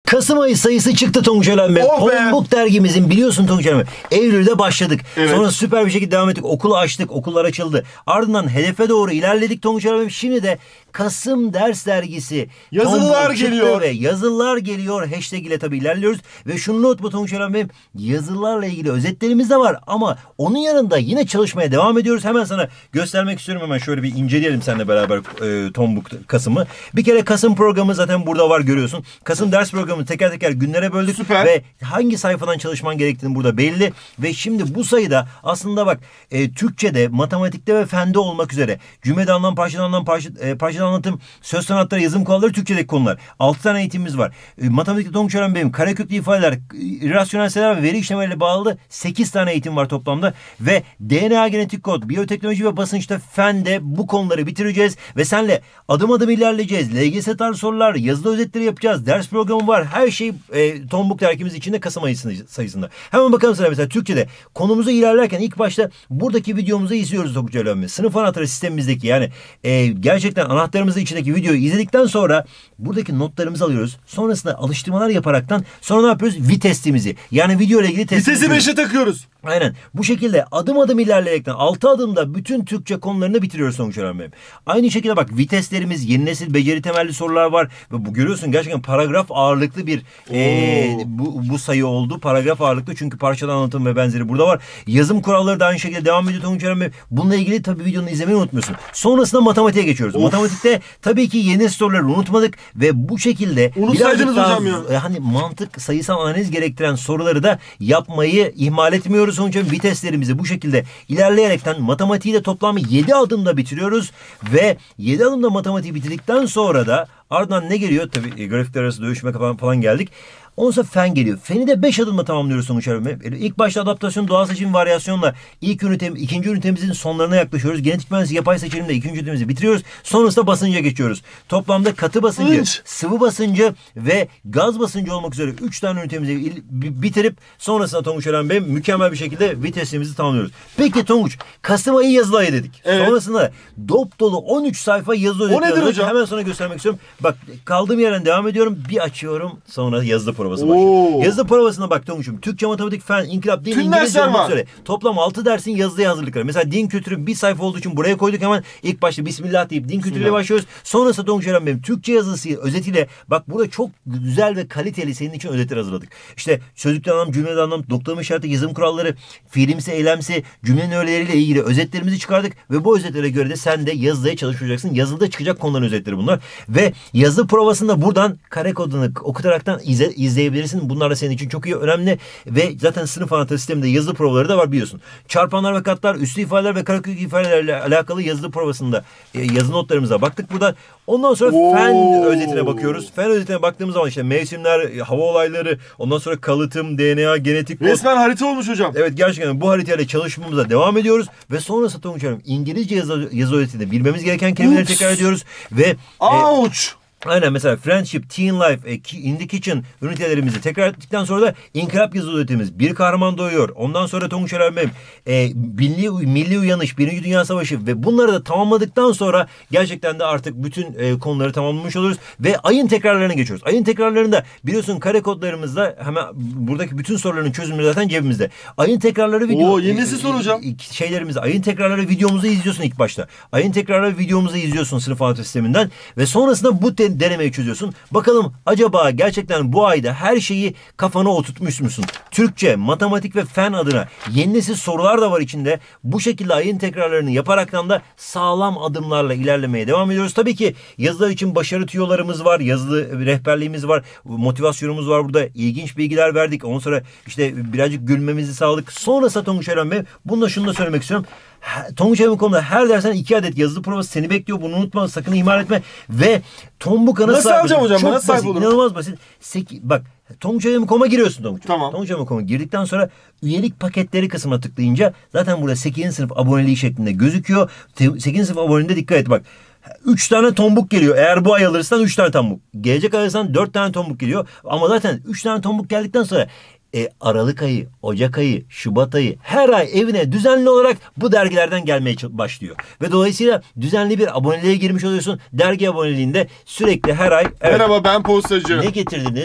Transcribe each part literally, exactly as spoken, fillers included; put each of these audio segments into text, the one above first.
Kasım ayı sayısı çıktı Tonguç Elen Bey. Oh be! Tombuk dergimizin biliyorsun Tonguç Elen Bey. Eylül'de başladık. Evet. Sonra süper bir şekilde devam ettik. Okulu açtık. Okullar açıldı. Ardından hedefe doğru ilerledik Tonguç Elen Bey. Şimdi de Kasım Ders Dergisi. Yazılılar Tombuk çıktı geliyor. Ve yazılılar geliyor. Hashtag ile tabii ilerliyoruz. Ve şunu unutma Tonguç Elen Bey. Yazılılarla ilgili özetlerimiz de var. Ama onun yanında yine çalışmaya devam ediyoruz. Hemen sana göstermek istiyorum. Hemen şöyle bir inceleyelim seninle beraber e, Tombuk Kasım'ı. Bir kere Kasım programı zaten burada var, görüyorsun. Kasım ders programı teker teker günlere böldük. Süper. Ve hangi sayfadan çalışman gerektiğini burada belli. Ve şimdi bu sayıda aslında bak e, Türkçe'de, matematikte ve fende olmak üzere cümlede anlam, parçada anlam, parça, e, parçada anlatım, söz sanatları, yazım kuralları, Türkçedeki konular. altı tane eğitimimiz var. E, matematikte Tonguç Eren benim, kareköklü ifadeler, irrasyonel sayılar ve veri işlemeleriyle bağlı sekiz tane eğitim var toplamda. Ve D N A genetik kod, biyoteknoloji ve basınçta fende bu konuları bitireceğiz. Ve senle adım adım ilerleyeceğiz. L G S tarzı sorular, yazılı özetleri yapacağız. Ders programı var. Her şey e, Tombuk dergimiz içinde Kasım ayı sayısında. Hemen bakalım sana mesela Türkçe'de konumuza ilerlerken ilk başta buradaki videomuzu izliyoruz Tonguç Eren Bey. Sınıf anahtarı sistemimizdeki yani e, gerçekten anahtarımızın içindeki videoyu izledikten sonra buradaki notlarımızı alıyoruz. Sonrasında alıştırmalar yaparaktan sonra ne yapıyoruz? Vitesimizi yani video ile ilgili test Vitesi beşe takıyoruz. Aynen. Bu şekilde adım adım ilerleyerekten altı adımda bütün Türkçe konularını bitiriyoruz Tonguç Eren Bey. Aynı şekilde bak viteslerimiz, yeni nesil beceri temelli sorular var. Ve bu görüyorsun gerçekten paragraf ağırlıklı bir e, bu, bu sayı oldu. Paragraf ağırlıklı çünkü parçalı anlatım ve benzeri burada var. Yazım kuralları da aynı şekilde devam ediyor Tonguç Eren Bey. Bununla ilgili tabii videonu izlemeyi unutmuyorsun. Sonrasında matematiğe geçiyoruz. Of. Matematikte tabii ki yeni nesil soruları unutmadık ve bu şekilde unutsaydınız hocam ya. Hani mantık, sayısal analiz gerektiren soruları da yapmayı ihmal etmiyoruz. Sonuçta viteslerimizi bu şekilde ilerleyerekten matematiği de toplam yedi adımda bitiriyoruz ve yedi adımda matematiği bitirdikten sonra da ardından ne geliyor? Tabii grafikler arası dövüşme falan, falan geldik. Ondan sonra fen geliyor. Feni de beş adımda tamamlıyoruz sonuç olarak. İlk başta adaptasyon, doğal seçim, varyasyonla ilk ünitem, ikinci ünitemizin sonlarına yaklaşıyoruz. Genetik mühendisliği, yapay seçilimle ikinci ünitemizi bitiriyoruz. Sonrasında basınca geçiyoruz. Toplamda katı basıncı, Inç. sıvı basıncı ve gaz basıncı olmak üzere üç tane ünitemizi bitirip sonrasında Tonguç Eren Bey mükemmel bir şekilde vitesimizi tamamlıyoruz. Peki Tonguç, Kasım ayı yazılı ayı dedik. Evet. Sonrasında dop dolu on üç sayfa yazılı özet O nedir yazdık. hocam? Hemen sana göstermek istiyorum. Bak kaldığım yerden devam ediyorum. Bir açıyorum. Sonra yazılı provası başlıyor. Oo. Yazılı provasına bak Tonguç'um. Türkçe, matematik, fen, inkılap, din, Tüm İngilizce dersler olmak var. üzere. Toplam altı dersin yazılıya hazırlıkları. Mesela din kültürü bir sayfa olduğu için buraya koyduk hemen. İlk başta Bismillah deyip din kültürüyle başlıyoruz. Sonrasında Tonguç Eren benim Türkçe yazısı özetiyle bak burada çok güzel ve kaliteli senin için özetler hazırladık. İşte sözlükten anlam, cümleden anlam, noktalama işareti, yazım kuralları, fiilimsi, eylemsi, cümlenin öğeleriyle ilgili özetlerimizi çıkardık ve bu özetlere göre de sen de yazılıya çalışacaksın. Yazılıda çıkacak konuların özetleri bunlar. Ve yazı provasında buradan kare kodunu okutaraktan izle, izleyebilirsin. Bunlar da senin için çok iyi, önemli ve zaten sınıf anahtarı sisteminde yazılı provaları da var biliyorsun. Çarpanlar ve katlar, üslü ifadeler ve karekök ifadelerle alakalı yazılı provasında e, yazı notlarımıza baktık burada. Ondan sonra Oo. fen özetine bakıyoruz. Fen özetine baktığımız zaman işte mevsimler, hava olayları, ondan sonra kalıtım, D N A, genetik kod. Resmen harita olmuş hocam. Evet gerçekten bu haritayla çalışmamıza devam ediyoruz ve sonrası Tonguç Hanım İngilizce yazı, yazı özetinde bilmemiz gereken kelimeleri Ups. tekrar ediyoruz ve Ouch. e, aynen mesela Friendship, Teen Life, e, In the Kitchen ünitelerimizi tekrar ettikten sonra da İnkılap yazılı öğretimiz Bir Kahraman Doğuyor. Ondan sonra Tonguç Eren Bey e, milli, milli Uyanış, Birinci Dünya Savaşı ve bunları da tamamladıktan sonra gerçekten de artık bütün e, konuları tamamlamış oluruz ve ayın tekrarlarına geçiyoruz. Ayın tekrarlarında biliyorsun kare kodlarımızda hemen buradaki bütün soruların çözümleri zaten cebimizde. Ayın tekrarları video. Oo, yenisi sor hocam. E, şeylerimizi, ayın tekrarları videomuzu izliyorsun ilk başta. Ayın tekrarları videomuzu izliyorsun sınıf anahtarı sisteminden ve sonrasında bu te- denemeyi çözüyorsun. Bakalım acaba gerçekten bu ayda her şeyi kafana oturtmuş musun? Türkçe, matematik ve fen adına yeni nesil sorular da var içinde. Bu şekilde ayın tekrarlarını yaparaktan da sağlam adımlarla ilerlemeye devam ediyoruz. Tabii ki yazılar için başarı tüyolarımız var. Yazılı rehberliğimiz var. Motivasyonumuz var burada. İlginç bilgiler verdik. Ondan sonra işte birazcık gülmemizi sağladık. Sonrasında Tonguç Eren Bey bununla şunu da söylemek istiyorum. Tonguç Eren konuda her dersten iki adet yazılı provası seni bekliyor. Bunu unutma, sakın ihmal etme. Ve Tombuk nasıl Nasıl alacağım hocam? Çok Nasıl basit, sahip olurum? inanılmaz basit. Seki, bak Tonguç Eren kom'a giriyorsun Tonguç. Tamam. Tonguç Eren kom'a girdikten sonra üyelik paketleri kısmına tıklayınca zaten burada sekizinci sınıf aboneliği şeklinde gözüküyor. sekizinci sınıf aboneliğinde dikkat et bak. üç tane tombuk geliyor. Eğer bu ay alırsan üç tane tombuk. Gelecek ay alırsan dört tane tombuk geliyor. Ama zaten üç tane tombuk geldikten sonra e, Aralık ayı, Ocak ayı, Şubat ayı her ay evine düzenli olarak bu dergilerden gelmeye başlıyor. Ve dolayısıyla düzenli bir aboneliğe girmiş oluyorsun. Dergi aboneliğinde sürekli her ay. Evet, merhaba ben postacı. ne getirdiniz?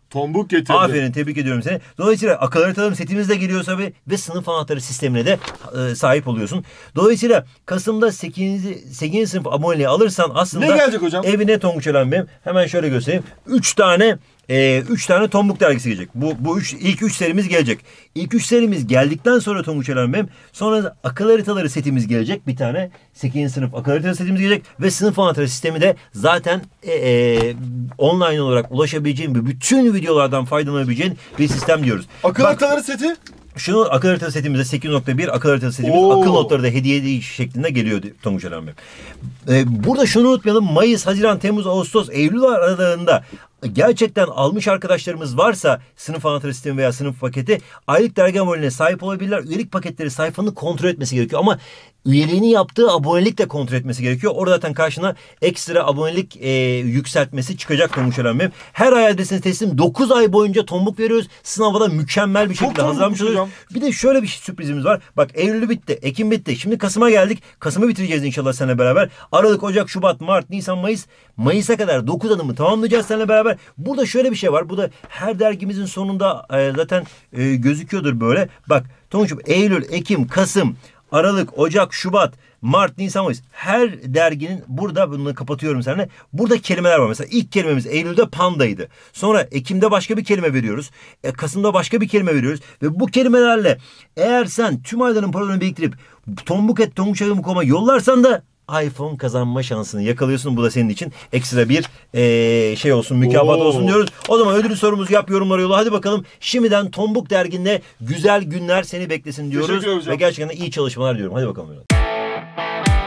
Tombuk getirdi. Aferin, tebrik ediyorum seni. Dolayısıyla akıl haritalarım setimiz de geliyor tabii ve sınıf anahtarı sistemine de e, sahip oluyorsun. Dolayısıyla Kasım'da sekizinci. sekizinci sınıf aboneliği alırsan aslında ne gelecek hocam? evine Tonguç Elen benim. Hemen şöyle göstereyim. üç tane Ee, üç tane Tombuk dergisi gelecek. Bu bu üç, ilk üç serimiz gelecek. İlk üç serimiz geldikten sonra Tonguç Elen benim. Sonra akıl haritaları setimiz gelecek. Bir tane sekizinci sınıf akıl haritaları setimiz gelecek. Ve sınıf anahtarı sistemi de zaten e, e, online olarak ulaşabileceğin ve bütün videolardan faydalanabileceğin bir sistem diyoruz. Akıl Bak, haritaları seti? Şunu akıl haritası setimizde sekiz nokta bir akıl haritası setimiz Oo. akıl notları da hediye şeklinde geliyor Tonguç Elen Bey. Ee, burada şunu unutmayalım. Mayıs, Haziran, Temmuz, Ağustos, Eylül aralarında gerçekten almış arkadaşlarımız varsa sınıf anahtarı sistemi veya sınıf paketi aylık dergi aboneliğine sahip olabilirler. Üyelik paketleri sayfanın kontrol etmesi gerekiyor ama üyeliğini yaptığı abonelik de kontrol etmesi gerekiyor. Orada zaten karşına ekstra abonelik e, yükseltmesi çıkacak Tonguç Elen Bey. Her ay adresine teslim dokuz ay boyunca tombuk veriyoruz. Sınava da mükemmel bir şekilde hazırlanmış oluyoruz. Bir de şöyle bir sürprizimiz var. Bak Eylül bitti, Ekim bitti. Şimdi Kasım'a geldik. Kasım'ı bitireceğiz inşallah seninle beraber. Aralık, Ocak, Şubat, Mart, Nisan, Mayıs. Mayıs'a kadar dokuz adımı tamamlayacağız seninle beraber. Burada şöyle bir şey var. Bu da her dergimizin sonunda e, zaten e, gözüküyordur böyle. Bak Tonguç'um Eylül, Ekim, Kasım, Aralık, Ocak, Şubat, Mart, Nisan, Mayıs. Her derginin burada bunu kapatıyorum seninle. Burada kelimeler var. Mesela ilk kelimemiz Eylül'de pandaydı. Sonra Ekim'de başka bir kelime veriyoruz. E, Kasım'da başka bir kelime veriyoruz. Ve bu kelimelerle eğer sen tüm ayların paralarını biriktirip tombuk et tonguç nokta com'a yollarsan da iPhone kazanma şansını yakalıyorsun. Bu da senin için ekstra bir ee, şey olsun, mükafat Oo. olsun diyoruz. O zaman ödülü sorumuzu yap, yorumlara yolla. Hadi bakalım. Şimdiden Tombuk derginde güzel günler seni beklesin diyoruz. Ve gerçekten iyi çalışmalar diyorum. Hadi bakalım.